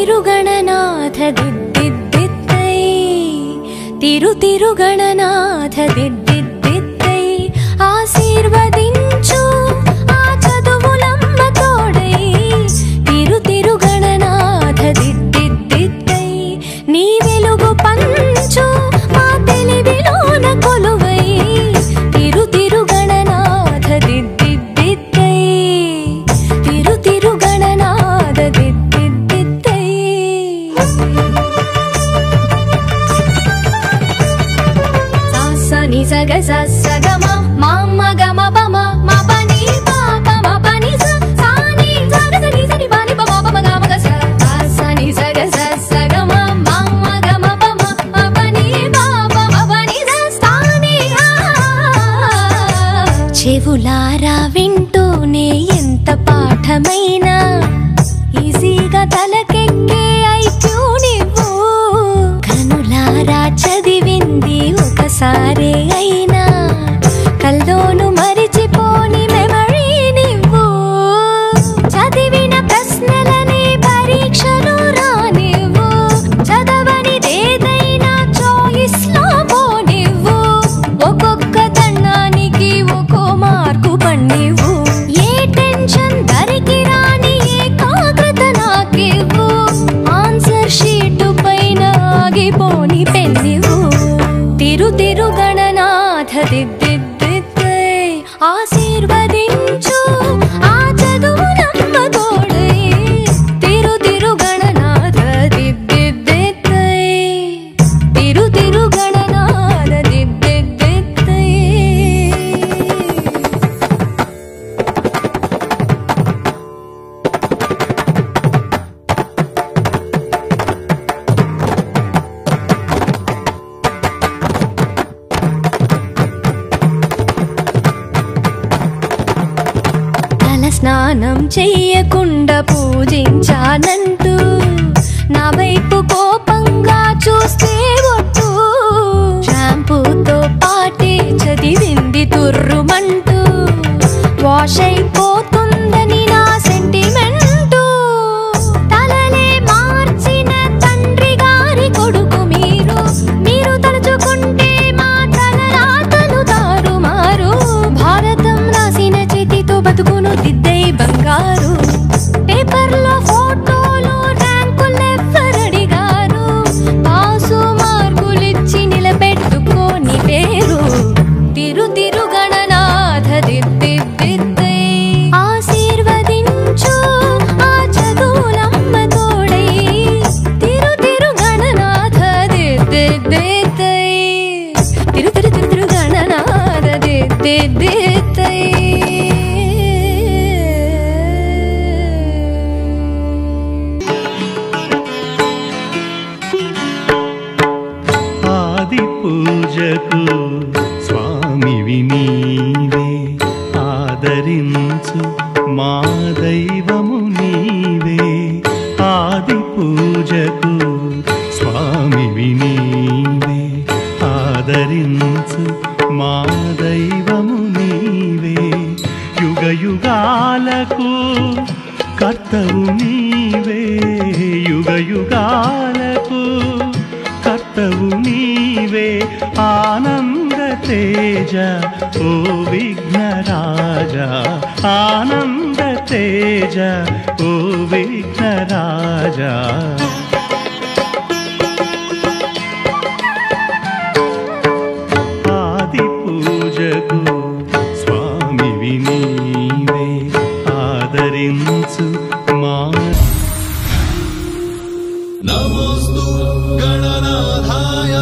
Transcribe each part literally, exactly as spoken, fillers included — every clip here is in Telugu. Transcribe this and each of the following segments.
తిరుగణనాథ దిద్దిద్దిత్తై తిరు తిరుగణనాథ దిద్దిద్దిత్తై ఆశీర్వదించు ఆ చదువులమ్మ తోడై తిరు తిరుగణనాథ దిద్దిద్దిత్తై నీ వెలుగు పంచు మా తెలివిలోన కొలువై తిరు తిరుగణనాథ దిద్దిద్దిత్తై తిరు తిరుగణనాథ దిద్దిద్దిత్తై సాసని సగ సగమ మామ గమ పమ మ పని పాప మ పని స సాని సగ సని సని పని పమ పమ గమ గ సాసని సగ సగమ మామ గమ పమ మ పని పాప మ పని స సాని చెవులారా వింటూనే ఎంత పాఠమైనా ఈజీగా తలకెక్కే ఐక్యూ నువ్వు కనులారా చదివింది ఒకసారే అయినా కల్లోను మరిచిపోని మెమరీ నువ్వు చదివిన ప్రశ్నలని పరీక్షలు రానివ్వు చదవనిదేదైనా చాయిస్ లో పోనివ్వు ఒక్కొక్క దండానికి ఒక్కో మార్కు పన్నివ్వు ఏ టెన్షన్ దరికి రాని ఏకాగ్రత నాకివ్వు ఆన్సర్ షీటు పైన ఆగిపోని పెన్నివ్వు తిరు తిరుగణనాథ దిద్దిద్దిత్తై ఆశీర్వదించు ఆ చదువులమ్మ తోడై తిరు తిరుగణనాథ దిద్దిద్దిత్తై తిరు తిరుగణనాథ దిద్దిద్దిత్తై తల స్నానం చెయ్యకుండా పూజించానంటూ నా వైపు కోపంగా చూస్తే ఒట్టు షాంపూతో పాటే చదివింది తుర్రుమంటూ వాష్ అయిపోతుందని నా సెంటిమెంటు తలలే మార్చిన తండ్రి గారి కొడుకు మీరు మీరు తలుచుకుంటే మా తలరాతలు తారుమారు భారతం రాసిన చేతితో బతుకును దిద్దై బంగారు పేపర్లో ఫోటోలు ర్యాంకులెవ్వరడిగారు పాసు మార్కులిచ్చి నిలబెట్టుకోని పేరు తిరు తిరుగణనాథ దిద్దిద్దిత్తై ఆశీర్వదించు ఆ చదువులమ్మ తోడై తిరు తిరుగణనాథ దిద్దిద్దిత్తై తిరు తిరు తిరు తిరుగణనాథ దిద్దిద్దిత్తై ఆది పూజకు స్వామివి నీవే ఆదరించు మా దైవము నీవే ఆది పూజకు స్వామివి నీవే ఆదరించు మా దైవము నీవే యుగ యుగాలకు కర్తవు నీవే యుగ యుగాలకు కర్తవు నీవే ఆనంద తేజ ఓ విఘ్నరాజ ఆనంద తేజ ఓ విఘ్నరాజ ఆది పూజకు స్వామివి నీవే ఆదరించు మా నమోస్తు గణనాథాయ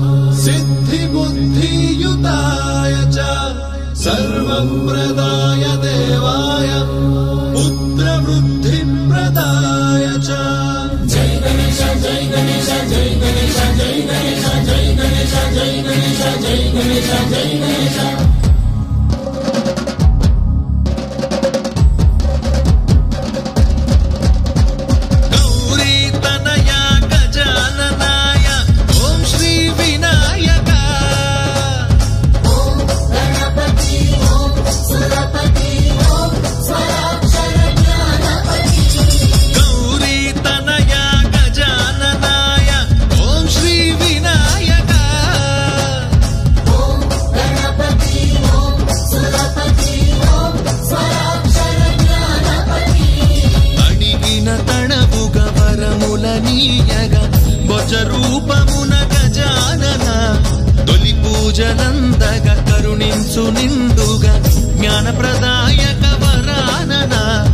సిద్ధిబుద్ధియుతాయ చ సర్వప్రదాయ దేవాయ పుత్రవృద్ధిప్రదాయ చ జై గణేశ జై గణేశ జై గణేశ జై గణేశ జై గణేశ జై గణేశ జై గణేశ జై గణేశ Gणपति Om Surapati Om పూజలందగా కరుణించు నిండుగా జ్ఞానప్రదాయక వరానన